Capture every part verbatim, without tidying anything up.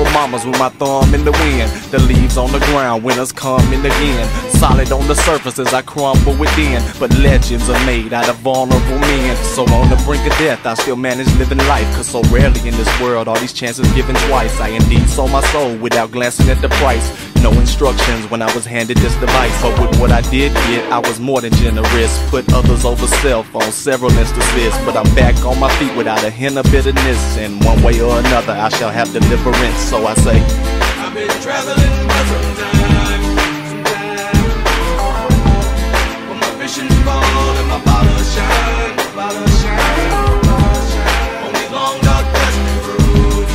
mamas with my thumb in the wind. The leaves on the ground, winners coming again. Solid on the surface as I crumble within, but legends are made out of vulnerable men. So on the brink of death, I still manage living life, cause so rarely in this world are these chances given twice. I indeed sold my soul without glancing at the price. No instructions when I was handed this device, but with what I did get, I was more than generous. Put others over self on several instances, but I'm back on my feet without a hint of bitterness. And one way or another, I shall have deliverance. So I say, I've been traveling for some time, some time. When my vision fall and my bottle shine, my bottle shine, bottle shine. On these long dark dusty roads,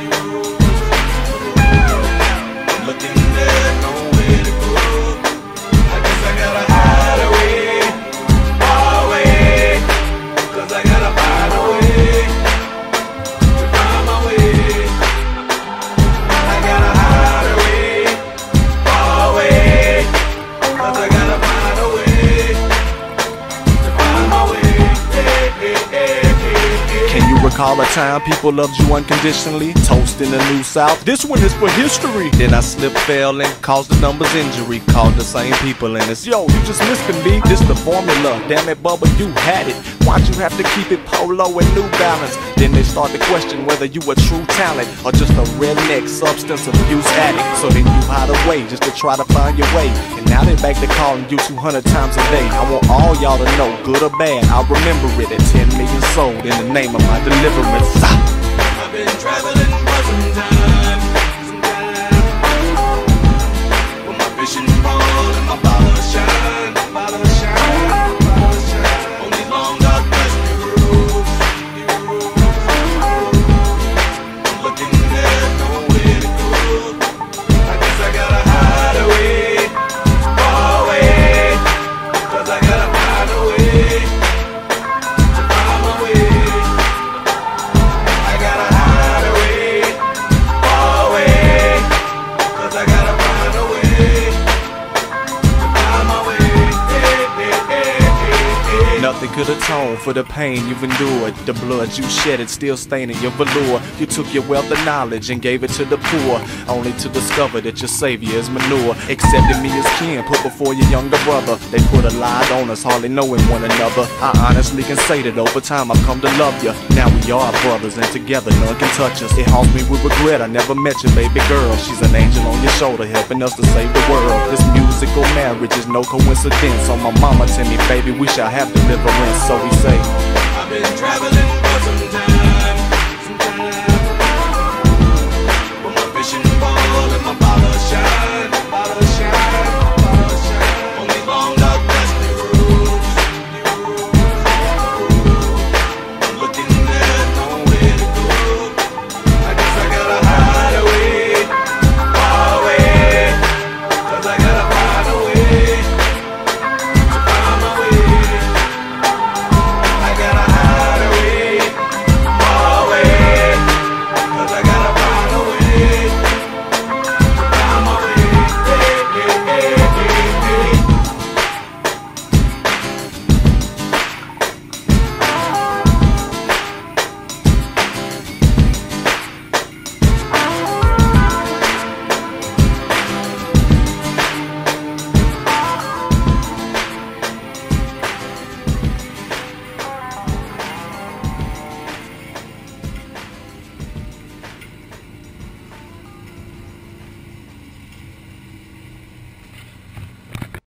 I'm looking there, nowhere to go. I guess I gotta hide away, far away, cause I gotta find a way to find my way. I gotta hide away, far away, cause I gotta find a way to find my way. Hey, hey, hey, hey, hey. can you recall a time people loved you unconditionally? Toast in the New South, this one is for history. Then I slipped, fell, and caused the numbers injury. Called the same people and it's, yo, you just missed me, B. This the formula, damn it, Bubba, you had it. Why'd you have to keep it Polo and New Balance? Then they start to question whether you a true talent or just a redneck substance abuse addict. So then you hide away just to try to find your way, and now they back to calling you two hundred times a day. I want all y'all to know, good or bad, I'll remember it at ten million sold in the name of my deliverance. Ah. I've been traveling for some time, some time. When my vision fall and my bottle shine, my bottle shine, bottle shine. On these long dark dusty roads, I'm looking there, nowhere to go. I guess I gotta hide away, far away, cause I gotta find a way to find my way. I gotta hide away, far away, cause I gotta find a way to find my way. Hey, hey, hey, hey, hey. Nothing could atone for the pain you've endured. The blood you shedded still staining your velour. You took your wealth of knowledge and gave it to the poor, only to discover that your savior is manure. Accepting me as kin, put before your younger brother. They put a lie on us, hardly knowing one another. I honestly can say that over time I've come to love you. Now we are brothers and together none can touch us. It haunts me with regret I never met your baby girl. She's an angel on your shoulder helping us to save the world. This musical marriage is no coincidence. On my mama tell me, baby, we shall have deliverance. So we say, I've been traveling